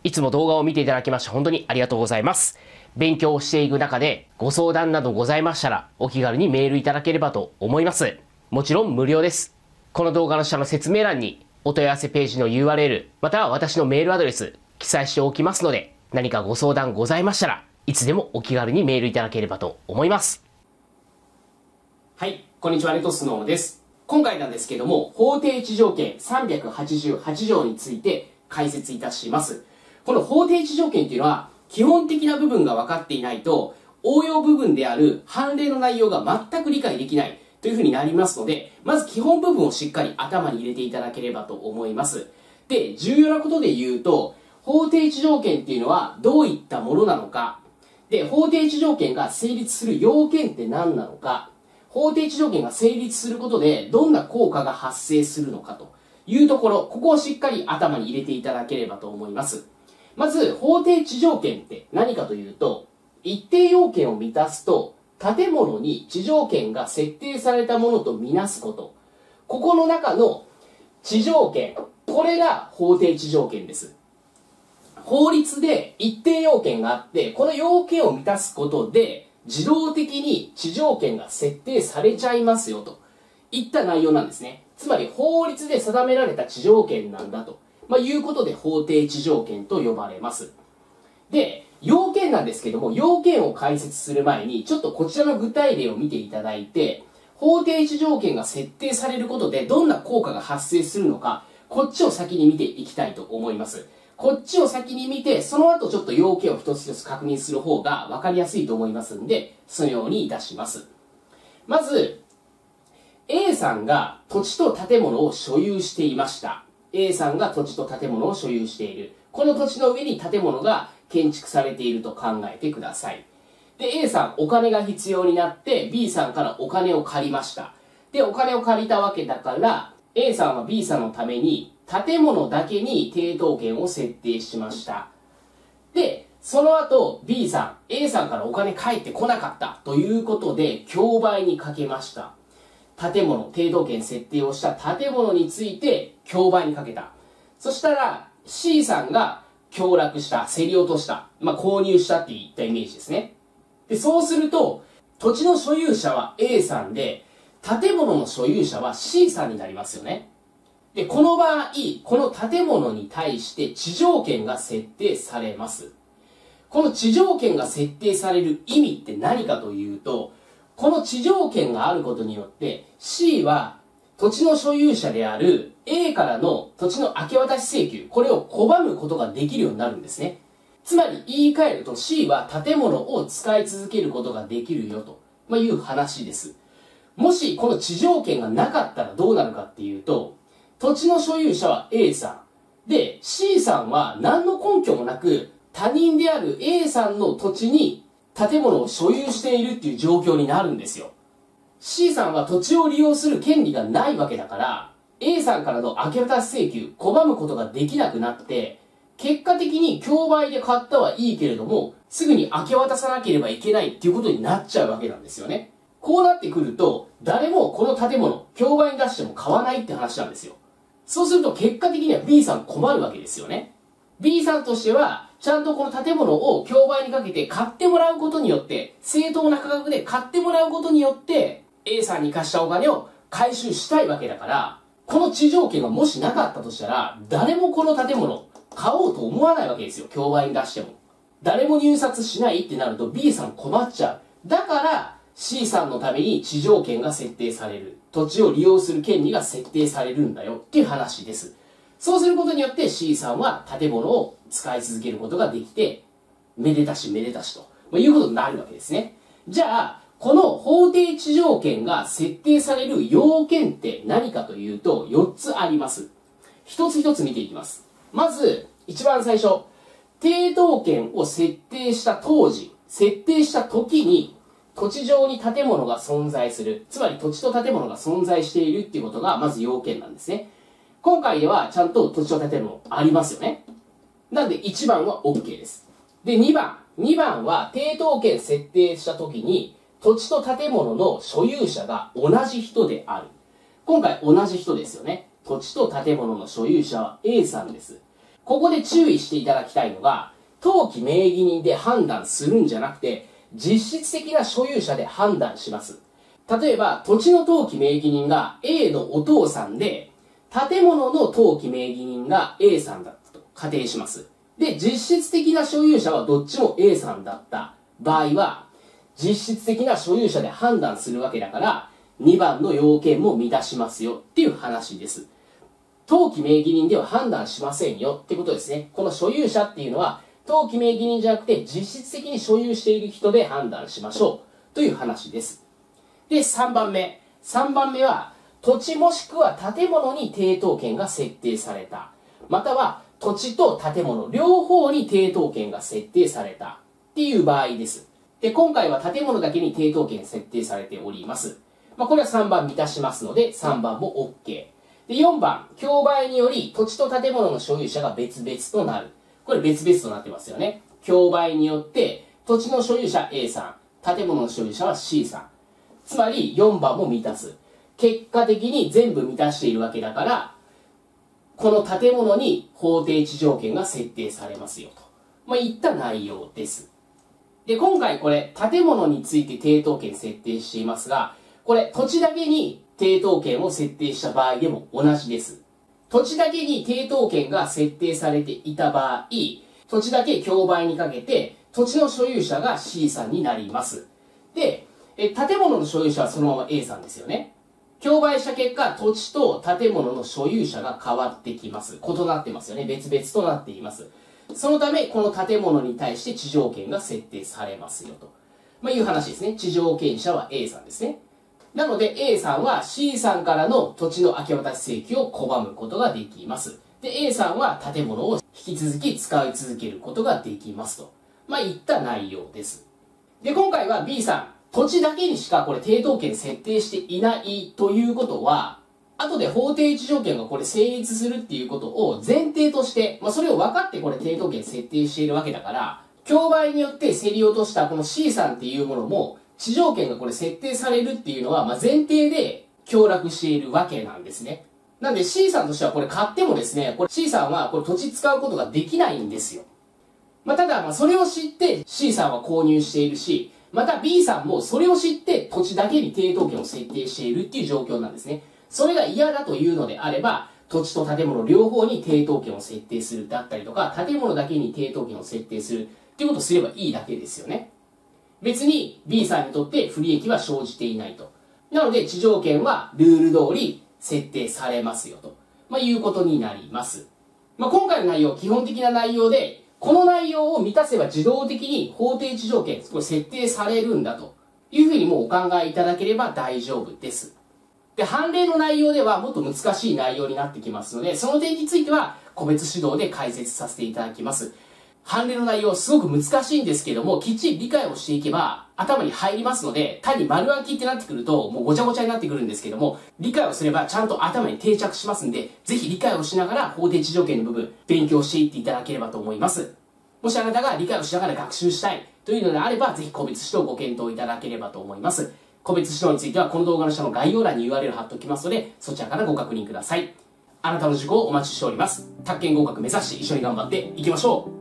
いつも動画を見ていただきまして本当にありがとうございます。勉強をしていく中でご相談などございましたらお気軽にメールいただければと思います。もちろん無料です。この動画の下の説明欄にお問い合わせページの URL または私のメールアドレス記載しておきますので、何かご相談ございましたらいつでもお気軽にメールいただければと思います。はい、こんにちは、レトスノーです。今回なんですけども、法定値条件388条について解説いたします。この法定値条件っていうのは、基本的な部分が分かっていないと、応用部分である判例の内容が全く理解できないというふうになりますので、まず基本部分をしっかり頭に入れていただければと思います。で、重要なことで言うと、法定値条件っていうのはどういったものなのか、で、法定値条件が成立する要件って何なのか、法定値条件が成立することでどんな効果が発生するのかというところ、ここをしっかり頭に入れていただければと思います。まず、法定値条件って何かというと、一定要件を満たすと、建物に地条件が設定されたものとみなすこと。ここの中の地条件、これが法定値条件です。法律で一定要件があって、この要件を満たすことで、自動的に地条件が設定されちゃいますよといった内容なんですね。つまり法律で定められた地条件なんだと、いうことで法定値条件と呼ばれます。で、要件なんですけども、要件を解説する前に、ちょっとこちらの具体例を見ていただいて、法定値条件が設定されることでどんな効果が発生するのか、こっちを先に見ていきたいと思います。こっちを先に見て、その後ちょっと要件を一つ一つ確認する方が分かりやすいと思いますんで、そのようにいたします。まず、A さんが土地と建物を所有していました。A さんが土地と建物を所有している。この土地の上に建物が建築されていると考えてください。で、A さんお金が必要になって B さんからお金を借りました。で、お金を借りたわけだから、A さんは B さんのために建物だけに抵当権を設定しました。で、その後 B さん、A さんからお金返ってこなかったということで競売にかけました。建物、抵当権設定をした建物について競売にかけた。そしたら C さんが享楽した、競り落とした、購入したっていったイメージですね。で、そうすると土地の所有者は A さんで、建物の所有者は C さんになりますよね。で、この場合、この建物に対して地条件が設定されます。この地条件が設定される意味って何かというと、この地条件があることによって C は土地の所有者である A からの土地の明け渡し請求、これを拒むことができるようになるんですね。つまり言い換えると C は建物を使い続けることができるよという話です。もしこの地条件がなかったらどうなるかっていうと、土地の所有者は A さん。で、C さんは何の根拠もなく他人である A さんの土地に建物を所有しているっていう状況になるんですよ。C さんは土地を利用する権利がないわけだから、A さんからの明け渡し請求、拒むことができなくなって、結果的に競売で買ったはいいけれども、すぐに明け渡さなければいけないっていうことになっちゃうわけなんですよね。こうなってくると、誰もこの建物、競売に出しても買わないって話なんですよ。そうすると結果的には B さん困るわけですよね。B さんとしては、ちゃんとこの建物を競売にかけて買ってもらうことによって、正当な価格で買ってもらうことによって、A さんに貸したお金を回収したいわけだから、この地条件がもしなかったとしたら、誰もこの建物買おうと思わないわけですよ。競売に出しても。誰も入札しないってなると B さん困っちゃう。だから、C さんのために地条件が設定される。土地を利用する権利が設定されるんだよっていう話です。そうすることによって C さんは建物を使い続けることができて、めでたしめでたしということになるわけですね。じゃあ、この法定地条件が設定される要件って何かというと4つあります。一つ一つ見ていきます。まず、一番最初、抵当権を設定した当時、設定した時に土地上に建物が存在する。つまり土地と建物が存在しているっていうことがまず要件なんですね。今回ではちゃんと土地と建物ありますよね。なんで1番は OK です。で、2番は抵当権設定した時に土地と建物の所有者が同じ人である。今回同じ人ですよね。土地と建物の所有者は A さんです。 ここで注意していただきたいのが、登記名義人で判断するんじゃなくて、実質的な所有者で判断します。例えば、土地の登記名義人が A のお父さんで、建物の登記名義人が A さんだったと仮定します。で、実質的な所有者はどっちも A さんだった場合は、実質的な所有者で判断するわけだから、2番の要件も満たしますよっていう話です。登記名義人では判断しませんよってことですね。この所有者っていうのは、登記名義人じゃなくて実質的に所有している人で判断しましょうという話です。で、3番目。3番目は、土地もしくは建物に抵当権が設定された。または、土地と建物両方に抵当権が設定されたっていう場合です。で、今回は建物だけに抵当権設定されております。これは3番満たしますので、3番も OK。で、4番、競売により土地と建物の所有者が別々となる。これ別々となってますよね。競売によって土地の所有者 A さん、建物の所有者は C さん。つまり4番も満たす。結果的に全部満たしているわけだから、この建物に法定地条件が設定されますよと。いった内容です。で、今回これ建物について抵当権設定していますが、これ土地だけに抵当権を設定した場合でも同じです。土地だけに抵当権が設定されていた場合、土地だけ競売にかけて、土地の所有者が C さんになります。で、建物の所有者はそのまま A さんですよね。競売した結果、土地と建物の所有者が変わってきます。異なってますよね。別々となっています。そのため、この建物に対して地条件が設定されますよと。いう話ですね。地条件者は A さんですね。なので A さんは C さんからの土地の明け渡し請求を拒むことができます。で、A さんは建物を引き続き使い続けることができますと。いった内容です。で、今回は B さん、土地だけにしかこれ抵当権設定していないということは、後で法定地条件がこれ成立するっていうことを前提として、それを分かってこれ抵当権設定しているわけだから、競売によって競り落としたこの C さんっていうものも、地条件がこれ設定されるっていうのは、前提で協力しているわけなんですね。なんで C さんとしてはこれ買ってもですね、これ C さんはこれ土地使うことができないんですよ。ただそれを知って C さんは購入しているし、また B さんもそれを知って土地だけに抵当権を設定しているっていう状況なんですね。それが嫌だというのであれば、土地と建物両方に抵当権を設定するだったりとか、建物だけに抵当権を設定するっていうことをすればいいだけですよね。別に B さんにとって不利益は生じていないと。なので地条件はルール通り設定されますよと、いうことになります。今回の内容、基本的な内容で、この内容を満たせば自動的に法定地条件、これ設定されるんだというふうにもうお考えいただければ大丈夫です。で、判例の内容ではもっと難しい内容になってきますので、その点については個別指導で解説させていただきます。判例の内容すごく難しいんですけども、きっちり理解をしていけば頭に入りますので、単に丸暗記ってなってくるともうごちゃごちゃになってくるんですけども、理解をすればちゃんと頭に定着しますんで、ぜひ理解をしながら法定地条件の部分勉強していっていただければと思います。もしあなたが理解をしながら学習したいというのであれば、ぜひ個別指導をご検討いただければと思います。個別指導についてはこの動画の下の概要欄に URL 貼っておきますので、そちらからご確認ください。あなたの受講をお待ちしております。宅建合格目指して一緒に頑張っていきましょう。